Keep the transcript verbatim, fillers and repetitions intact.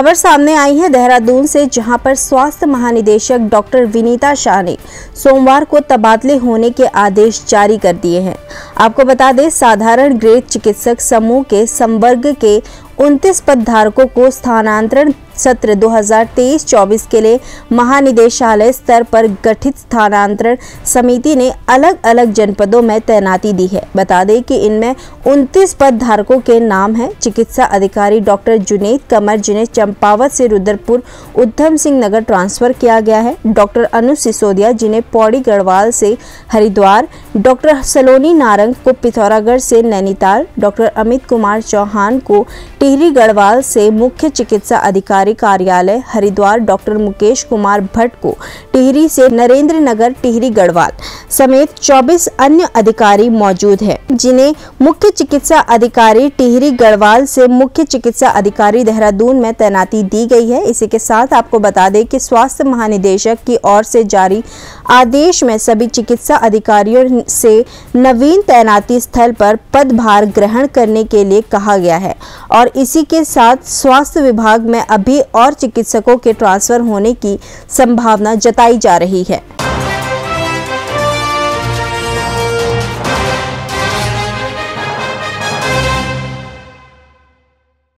खबर सामने आई है देहरादून से, जहां पर स्वास्थ्य महानिदेशक डॉक्टर विनीता शाह ने सोमवार को तबादले होने के आदेश जारी कर दिए हैं। आपको बता दें, साधारण ग्रेड चिकित्सक समूह के संवर्ग के उनतीस पदधारकों को स्थानांतरण सत्र दो हज़ार तेईस चौबीस के लिए महानिदेशालय स्तर पर गठित स्थानांतरण समिति ने अलग अलग जनपदों में तैनाती दी है। बता दें कि इनमें उनतीस पदधारकों के नाम हैं। चिकित्सा अधिकारी डॉक्टर जुनैद कमर, जिन्हें चंपावत से रुद्रपुर उधम सिंह नगर ट्रांसफर किया गया है। डॉक्टर अनु सिसोदिया, जिन्हें पौड़ी गढ़वाल से हरिद्वार, डॉक्टर सलोनी नारंग को पिथौरागढ़ से नैनीताल, डॉक्टर अमित कुमार चौहान को टिहरी गढ़वाल से मुख्य चिकित्सा अधिकारी कार्यालय हरिद्वार, डॉक्टर मुकेश कुमार भट्ट को टिहरी से नरेंद्र नगर टिहरी गढ़वाल समेत चौबीस अन्य अधिकारी मौजूद हैं, जिन्हें मुख्य चिकित्सा अधिकारी टिहरी गढ़वाल से मुख्य चिकित्सा अधिकारी देहरादून में तैनाती दी गई है। इसी के साथ आपको बता दें कि स्वास्थ्य महानिदेशक की ओर से जारी आदेश में सभी चिकित्सा अधिकारियों से नवीन तैनाती स्थल पर पदभार ग्रहण करने के लिए कहा गया है और इसी के साथ स्वास्थ्य विभाग में अभी और चिकित्सकों के ट्रांसफर होने की संभावना जताई जा रही है।